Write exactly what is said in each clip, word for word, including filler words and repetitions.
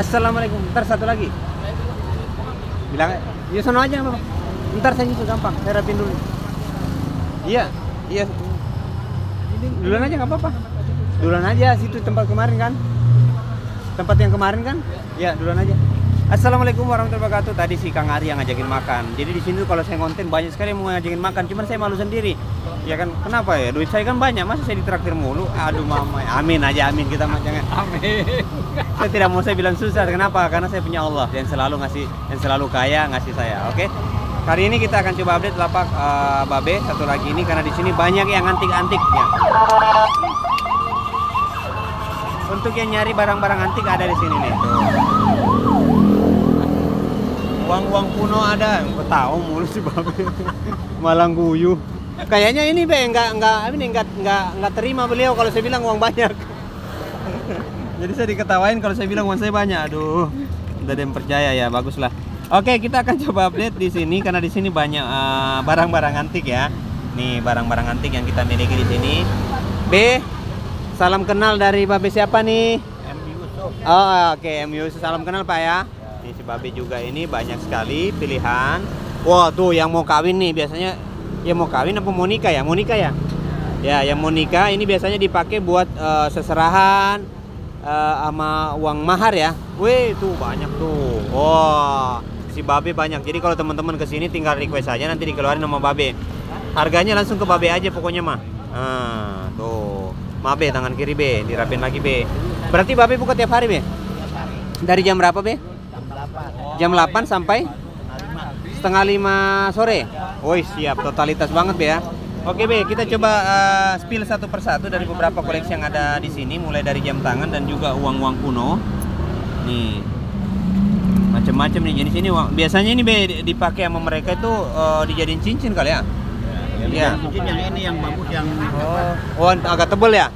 Assalamualaikum. Ntar satu lagi. Bilang, ya sono aja Bapak. Ntar saya nyusul gampang. Saya rapin dulu. Iya, iya. Duluan aja nggak apa-apa. Duluan aja, situ tempat kemarin kan. Tempat yang kemarin kan? Ya, duluan aja. Assalamualaikum warahmatullahi wabarakatuh. Tadi si Kang Ari yang ngajakin makan. Jadi di sini kalau saya ngonten banyak sekali yang mau ngajakin makan. Cuman saya malu sendiri. Ya kan? Kenapa ya? Duit saya kan banyak. Masa saya ditraktir mulu? Aduh mama. Amin aja, amin kita mah jangan. Amin. Saya tidak mau saya bilang susah. Kenapa? Karena saya punya Allah yang selalu ngasih, yang selalu kaya ngasih saya. Oke? Kali ini kita akan coba update lapak uh, Babe satu lagi ini karena di sini banyak yang antik-antiknya. Untuk yang nyari barang-barang antik ada di sini nih. Uang-uang kuno ada, nggak tahu mulu si Babe. Malang guyu. Kayaknya ini be nggak nggak ini nggak nggak nggak terima beliau kalau saya bilang uang banyak. Jadi saya diketawain kalau saya bilang uang saya banyak. Aduh, udah ada yang percaya ya, baguslah. Oke, kita akan coba update di sini karena di sini banyak barang-barang uh, antik ya. Nih barang-barang antik yang kita miliki di sini. B, salam kenal dari Babe siapa nih? M Yusuf. Oh, oke, okay. M Yusuf. Salam kenal Pak ya. Nih si Babe juga ini banyak sekali pilihan. Wah, tuh yang mau kawin nih biasanya ya mau kawin apa mau nikah ya? Mau nikah ya? Ya, yang mau nikah ini biasanya dipakai buat uh, seserahan uh, sama uang mahar ya. Wih, tuh banyak tuh. Wah, si Babe banyak. Jadi kalau teman-teman kesini tinggal request aja nanti dikeluarin sama Babe. Harganya langsung ke Babe aja pokoknya mah. Nah, tuh. Maaf Be, tangan kiri Be, dirapin lagi Be. Berarti Babe buka tiap hari Be? Dari jam berapa Be? Jam delapan sampai setengah lima sore. Woi siap, totalitas banget Be ya. Oke Be, kita coba uh, spill satu persatu dari beberapa koleksi yang ada di sini, mulai dari jam tangan dan juga uang-uang kuno. Nih, macam-macam nih jenis ini. Biasanya ini Be dipakai sama mereka itu uh, dijadiin cincin kali ya. Iya. Cincin yang ini yang bagus yang oh, oh agak tebel ya.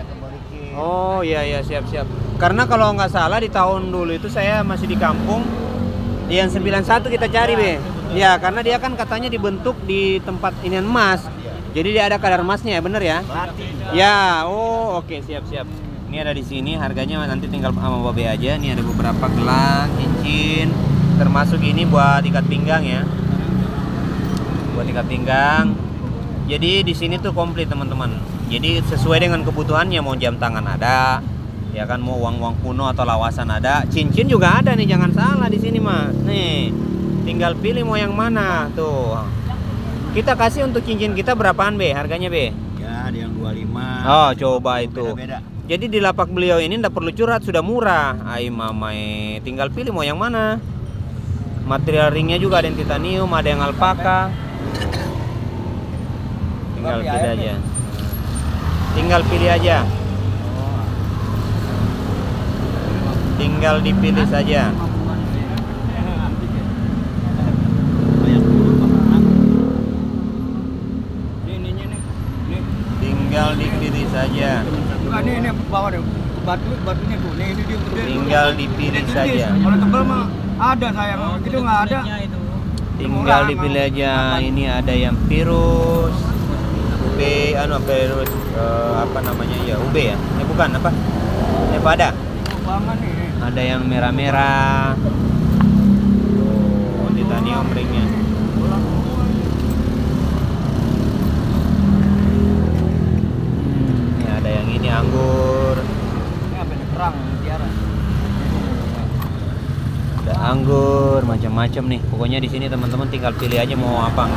Oh iya iya siap-siap. Karena kalau nggak salah di tahun dulu itu saya masih di kampung. Yang sembilan satu kita cari Be. Ya karena dia kan katanya dibentuk di tempat inian emas. Jadi dia ada kadar emasnya ya bener ya? Ya, oh oke okay, siap-siap. Ini ada di sini harganya nanti tinggal sama Babe aja. Ini ada beberapa gelang, cincin, termasuk ini buat ikat pinggang ya. Buat ikat pinggang. Jadi di sini tuh komplit teman-teman. Jadi sesuai dengan kebutuhannya, mau jam tangan ada, ya kan, mau uang-uang kuno atau lawasan ada, cincin juga ada nih, jangan salah di sini mah. Nih, tinggal pilih mau yang mana tuh. Kita kasih untuk cincin kita berapaan Be? Harganya Be? Ya, ada yang dua puluh lima. Oh, coba itu. Beda-beda. Jadi di lapak beliau ini ndak perlu curhat, sudah murah. Ay mamai, tinggal pilih mau yang mana. Material ringnya juga ada yang titanium, ada yang alpaka. Tinggal pilih aja. Tinggal pilih aja. Tinggal dipilih saja. Tinggal dipilih saja. Ini ini bawah deh. Batu batunya tuh. Nih ini dia gede. Tinggal dipilih saja. Kalau tebal mah ada sayang. Gitu nggak ada. Tinggal dipilih aja. Ini ada yang virus. U B, anu virus uh, apa namanya ya, U B ya? Ya bukan apa? Ya pada. Ada yang merah-merah. Oh, titanium ringnya. Ini ada yang ini anggur. Ini apa nih? Perang tiara. Ada anggur, macam-macam nih. Pokoknya di sini teman-teman tinggal pilih aja mau apa.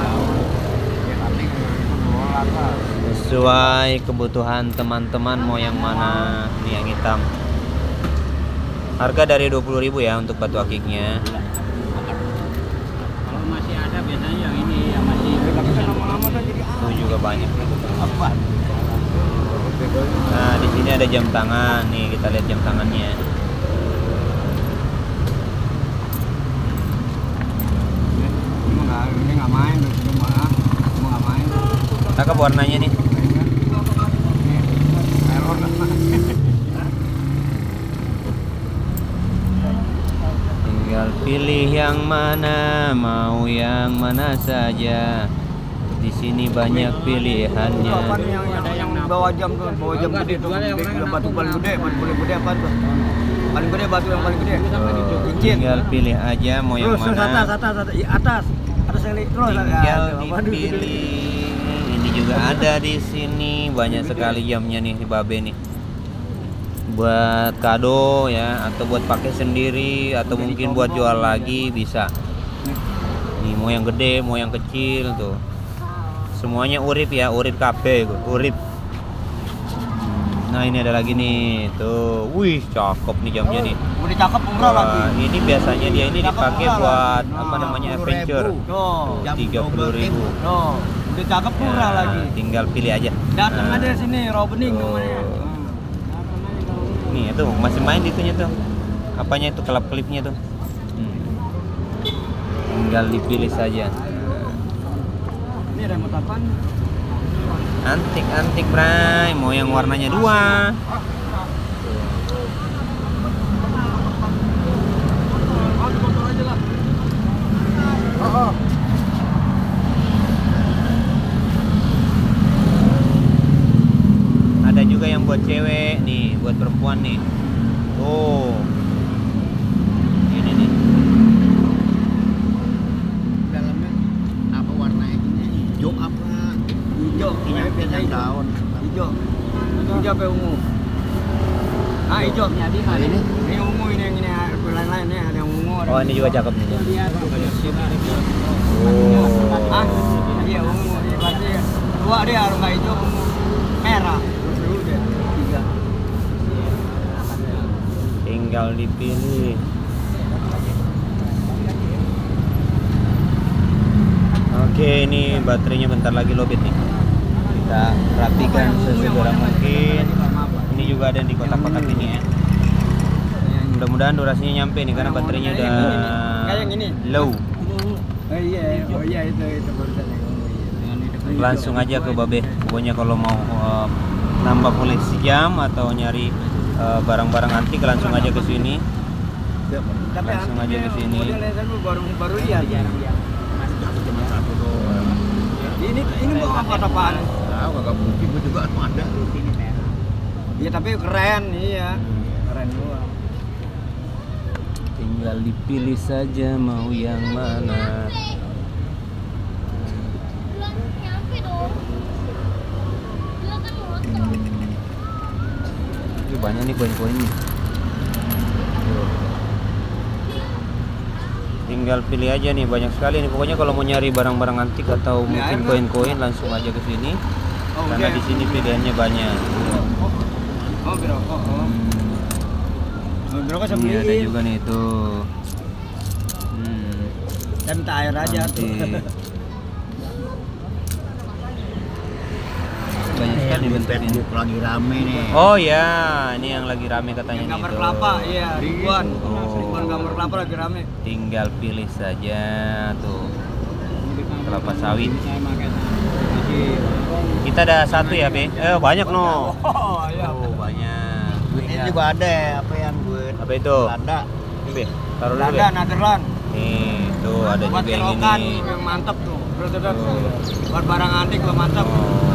Sesuai kebutuhan teman-teman mau yang mana. Ini yang hitam. Harga dari dua puluh ribu ya untuk batu akiknya. Kalau masih ada biasanya yang ini yang masih Itu juga banyak. Nah, di sini ada jam tangan. Nih, kita lihat jam tangannya. Ini nggak main, cuma nggak main. Cakep warnanya nih. Tinggal pilih yang mana, mau yang mana saja. Di sini banyak pilihannya. Apa nih yang yang, yang bawa jam tuh, bawa jam gede tuh. Batu paling gede, batu paling gede apa tuh? Paling gede batu yang paling gede. Oh, tinggal pilih aja mau yang Terus mana. atas, atas, atas, I- atas, atas yang terus. Tinggal Ya, dipilih. Ini juga ada di sini banyak sekali jamnya nih Babe nih. Buat kado ya, atau buat pakai sendiri, atau mungkin buat jual lagi bisa. Nih mau yang gede, mau yang kecil tuh. Semuanya urip ya, urip K B, urip. Nah ini ada lagi nih, tuh, wih cakep nih jamnya nih. Mau dicakep murah lagi. Wah, ini biasanya dia ini Cakep dipakai murah buat lagi. apa Nah, namanya sepuluh adventure. ribu. Tuh, tiga puluh ribu. Tuh, udah cakep murah Ya, lagi. tinggal pilih aja. Datang Nah, aja sini, Robening tuh. namanya. Nih itu masih main itunya tuh. Apanya itu kelap-kelipnya tuh. Hmm. Tinggal dipilih saja. Ini remote apaan? Antik antik Bray, mau yang warnanya dua. Oh, oh. Ada juga yang buat cewek nih, buat perempuan nih. Tuh. Ini nih. Dalamnya apa warnanya ini? Hijau apa? Hijau. Kayak biasa daun. Hijau. Hijau apa ungu? Ah, hijau. Nah, ini. Ini ungu ini yang ini lain-lain nih ada yang ungu. Oh ini juga cakep nih. Ah, Oh. iya ungu. Iya pasti. Dua dia harus nggak hijau ungu. Merah. Tiga. Tinggal dipilih. Oke, ini baterainya bentar lagi lobet nih. Kita rapikan sesegera mungkin. Ini juga ada di kotak-kotak ini ya. Mudah-mudahan durasinya nyampe nih karena baterainya udah Kayak yang ini. low. Oh iya, oh iya itu itu barusan yang ungu. Iya. Langsung aja ke Babe. Pokoknya kalau mau uh, nambah koleksi jam atau nyari uh, barang-barang antik langsung aja ke sini. Tapi Langsung aja ke sini. modelnya kan baru baru lihat. Ini ini mau apa apaan? Tahu kagak mungkin gua juga ada. Iya tapi keren, iya. Keren gua. Tinggal dipilih saja mau yang mana. Ini banyak nih koin-koinnya. Tinggal pilih aja nih, banyak sekali nih. Pokoknya kalau mau nyari barang-barang antik atau Beli mungkin aja. koin-koin langsung aja ke sini. Oh, Karena udah. di sini pilihannya banyak. Oh, biro. Oh, oh. Oh, biro kan Ini beli. ada juga nih tuh. Hmm. Saya minta air aja tuh. Antik. Banyak sekali bentuknya. Facebook lagi rame nih. Oh ya, ini yang lagi rame katanya Yang nih gambar tuh. kelapa, iya, ribuan. Oh. Ribuan gambar kelapa lagi rame. Tinggal pilih saja tuh. Kelapa sawit. Kita ada satu ya, Be? Eh, banyak no. Oh, iya. Oh, banyak. Ini Tinggal- juga ada apa yang gue Apa itu? Lada. Ini, Be. Taruh dulu, Be. Lada, Netherland. Nih, tuh ada Buat juga yang kerokan ini. yang mantap tuh. Terus terus. Tuh. Buat barang antik lo mantap. Oh.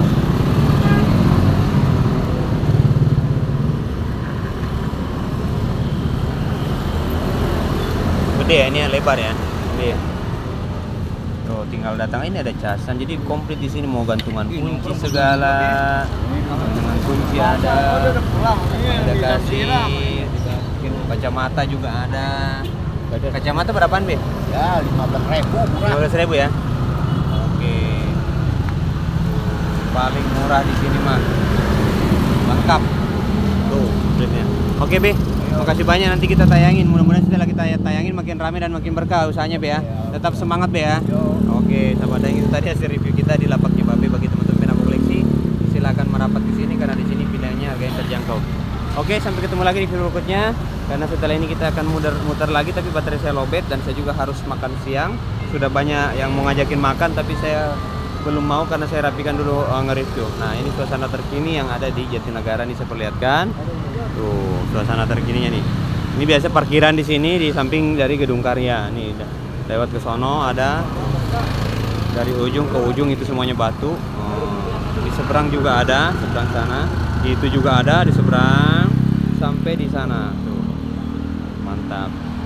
Gede ya, ini yang lebar ya. Gede. Tuh tinggal datang, ini ada casan, jadi komplit di sini mau gantungan kunci segala, gantungan kunci ada, ada kasih, kacamata juga ada. Kacamata berapaan, Be? Ya lima belas ribu lima murah. belas ribu ya. Oke. Paling murah di sini mah. Lengkap. Tuh, kompletnya. Oke, Be. Makasih banyak, nanti kita tayangin. Mudah-mudahan setelah kita tayangin makin ramai dan makin berkah usahanya, Be ya. Tetap semangat, Be ya. Oke, sahabat yang itu tadi hasil review kita di lapaknya Babe bagi teman-teman penambah koleksi. Silakan merapat ke sini karena di sini pilihannya harga yang terjangkau. Oke, sampai ketemu lagi di video berikutnya. Karena setelah ini kita akan muter, muter lagi, tapi baterai saya lowbat dan saya juga harus makan siang. Sudah banyak yang mau ngajakin makan, tapi saya belum mau karena saya rapikan dulu uh, nge-review. Nah, ini suasana terkini yang ada di Jatinegara nih saya perlihatkan. Tuh, suasana terkininya nih. Ini biasa parkiran di sini di samping dari Gedung Karya. Nih, lewat ke sono ada. Dari ujung ke ujung itu semuanya batu. Oh, di seberang juga ada, seberang sana. Itu juga ada di seberang sampai di sana. Tuh. Mantap.